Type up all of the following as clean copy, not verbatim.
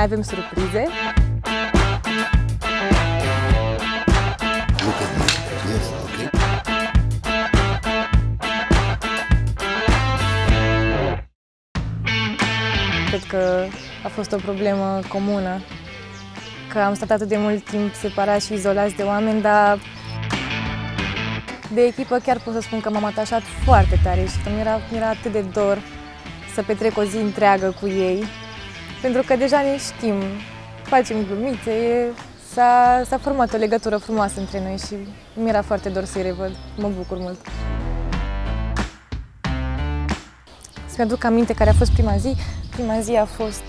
mai avem surprize. Cred că a fost o problemă comună, că am stat atât de mult timp separați și izolați de oameni, dar de echipă chiar pot să spun că m-am atașat foarte tare și că mi-era atât de dor să petrec o zi întreagă cu ei, pentru că deja ne știm, facem glumițe, s-a format o legătură frumoasă între noi și mi-era foarte dor să-i revăd. Mă bucur mult. Să-mi aduc aminte care a fost prima zi. Prima zi a fost...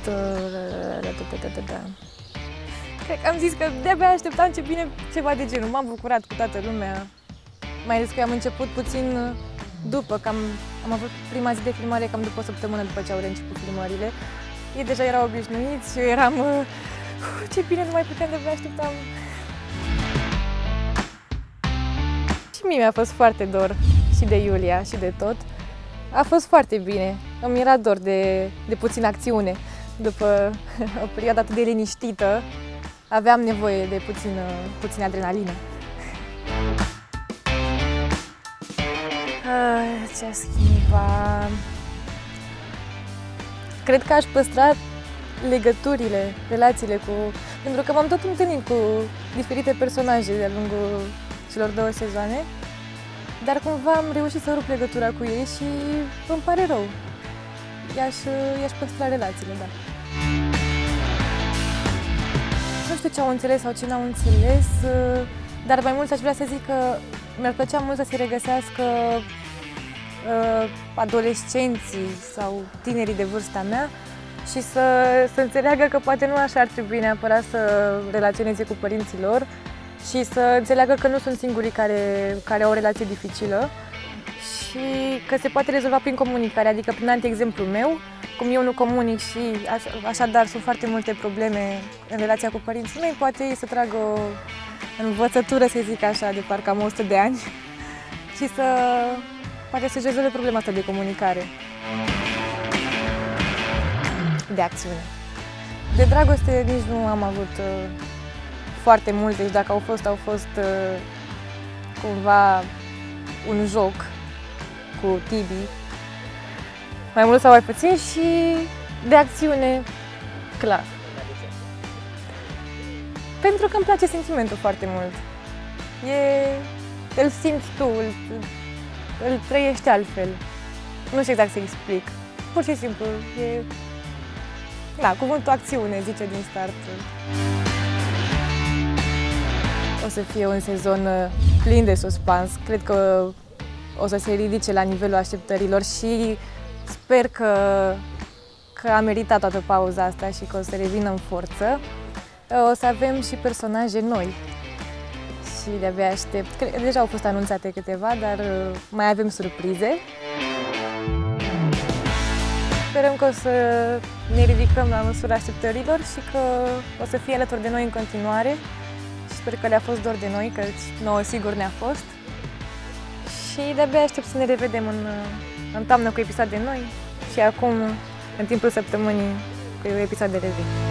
Cred că am zis că de-abia așteptam ce bine ceva de genul. M-am bucurat cu toată lumea. Mai ales că am început puțin după, că am avut prima zi de filmare cam după o săptămână după ce au început filmările. Ei deja erau obișnuiți și eu eram... ce bine, nu mai puteam, de-abia așteptam. Și mie mi-a fost foarte dor și de Iulia și de tot. A fost foarte bine. Îmi era dor de puțină acțiune. După o perioadă atât de liniștită, aveam nevoie de puțină adrenalină. Ce aș schimba? Cred că aș păstra legăturile, relațiile pentru că m-am tot întâlnit cu diferite personaje de-a lungul celor 2 sezoane, dar cumva am reușit să rup legătura cu ei și îmi pare rău. I-aș păstra relațiile, da. Nu știu ce au înțeles sau ce n-au înțeles, dar mai mult aș vrea să zic că mi-ar plăcea mult să se regăsească adolescenții sau tinerii de vârsta mea și să înțeleagă că poate nu așa ar trebui neapărat să relaționeze cu părinții lor și să înțeleagă că nu sunt singurii care au o relație dificilă și că se poate rezolva prin comunicare, adică prin anti-exemplul meu, cum eu nu comunic și așadar sunt foarte multe probleme în relația cu părinții mei, poate ei să tragă o învățătură, să zic așa, de parcă am 100 de ani și poate să-și rezolve problema asta de comunicare. De acțiune. De dragoste nici nu am avut foarte multe, deci dacă au fost cumva un joc cu Tibi, mai mult sau mai puțin, și de acțiune, clar. Pentru că îmi place sentimentul foarte mult. Îl simți tu, îl trăiești altfel. Nu știu exact să explic. Pur și simplu, cuvântul acțiune zice din start. O să fie un sezon plin de suspans. Cred că o să se ridice la nivelul așteptărilor și sper că a meritat toată pauza asta și că o să revină în forță. O să avem și personaje noi și de-abia aștept. Deja au fost anunțate câteva, dar mai avem surprize. Sperăm că o să ne ridicăm la măsura așteptărilor și că o să fie alături de noi în continuare. Și sper că le-a fost dor de noi, că nouă sigur ne-a fost. Și de-abia aștept să ne revedem în toamnă cu episoade noi și acum, în timpul săptămânii, cu episoade de zi.